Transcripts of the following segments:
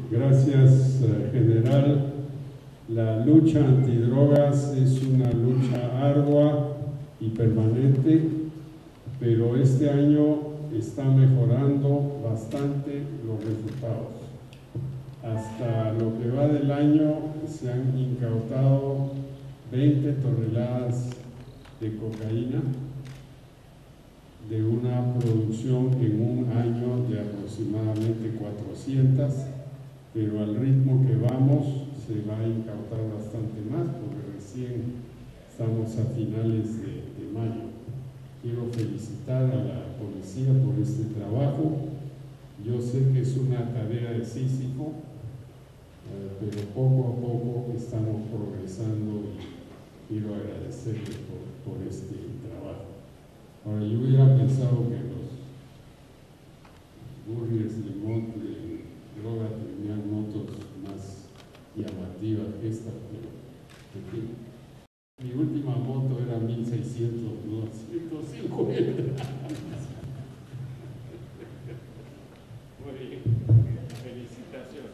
Gracias, general. La lucha antidrogas es una lucha ardua y permanente, pero este año está mejorando bastante los resultados. Hasta lo que va del año se han incautado 20 toneladas de cocaína de una producción en un año de aproximadamente 400, pero al ritmo que vamos se va a incautar bastante más porque recién estamos a finales de mayo. Quiero felicitar a la policía por este trabajo. Yo sé que es una tarea de Sísifo, pero poco a poco estamos progresando y quiero agradecerles por este trabajo. Ahora, yo hubiera pensado que los burriers de droga tenían motos más llamativas que esta, pero en fin. Mi última moto era 1600, no 150. Muy bien, felicitaciones.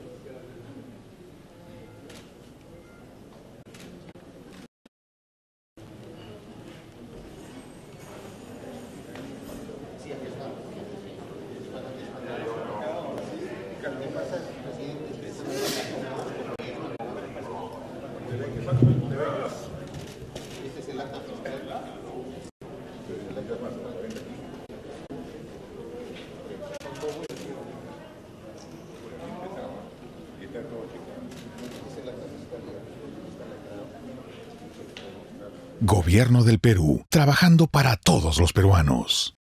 Gobierno del Perú, trabajando para todos los peruanos.